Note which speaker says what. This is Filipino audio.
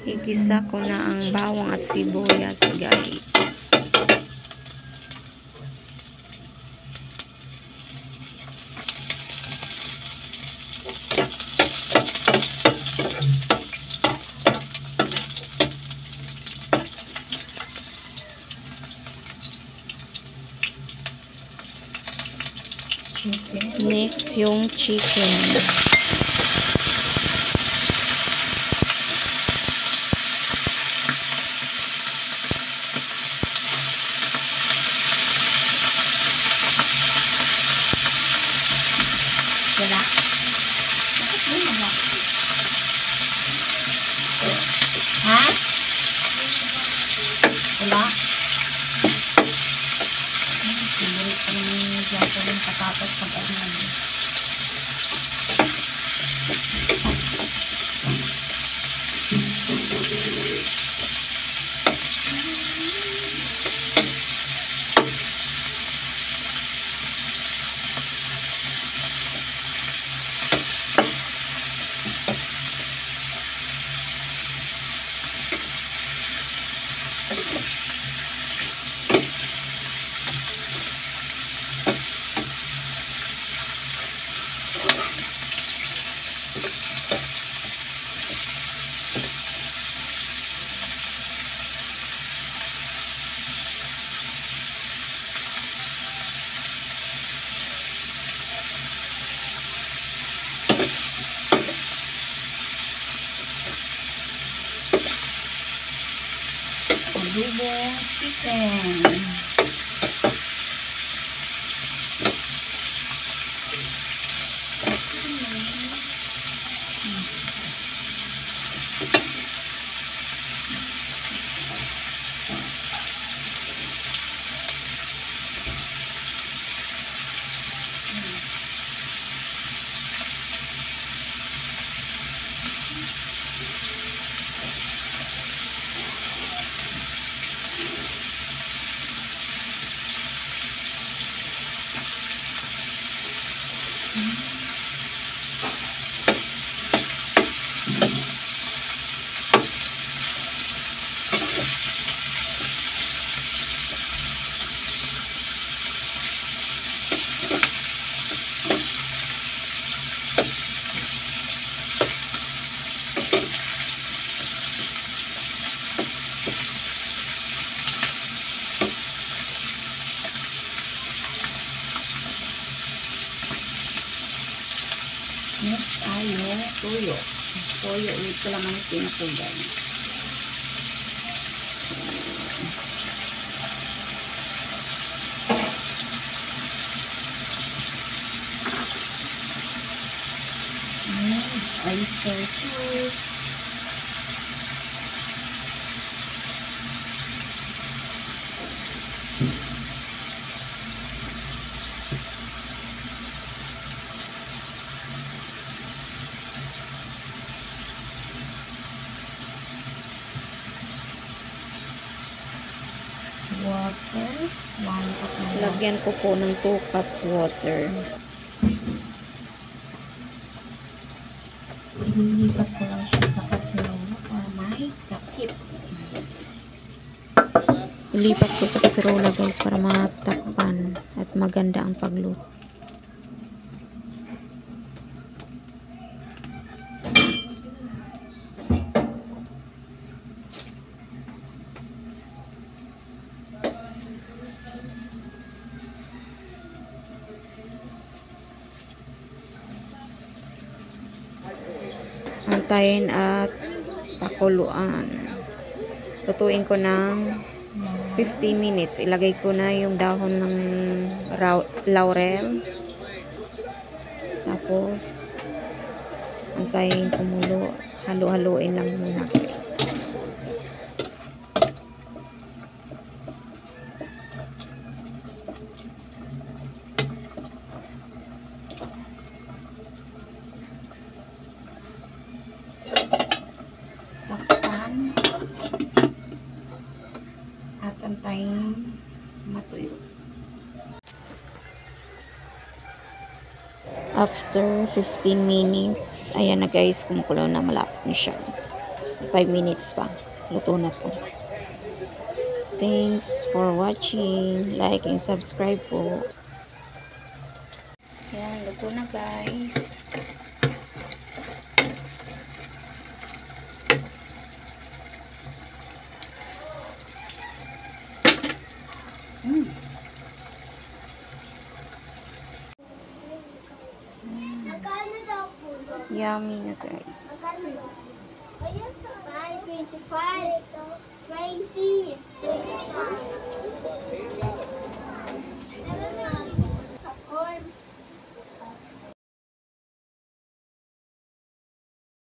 Speaker 1: Igisa ko na ang bawang at sibuyas, guys. Next, yung chicken.
Speaker 2: Wala. Bakit mo wala? Ha? Wala? Sige, kami dyan ko rin katapos pag-anon. Adobong chicken. Next ay yung toyo. Toyo with kalamansi na po, guys. Oyster sauce. Water. 1 cup na
Speaker 1: Lagyan ko po ng 2 cups water.
Speaker 2: Ililipat ko lang siya sa kasirola para may takip.
Speaker 1: Ilipat ko sa kaserola, guys, para matakpan at maganda ang pagluto. Antayin at pakuluan. Lutuin ko ng 15 minutes. Ilagay ko na yung dahon ng laurel. Tapos antayin kumulo. Halo-haloin lang muna, guys.
Speaker 2: At antayin matuyo.
Speaker 1: After 15 minutes, ayan na, guys, kumukulo na, malapit na siya. 5 minutes pa. Luto na po. Thanks for watching. Like and subscribe po. Yan, luto na guys. Yummy na guys.
Speaker 3: Ayun sa 5, 25, 20.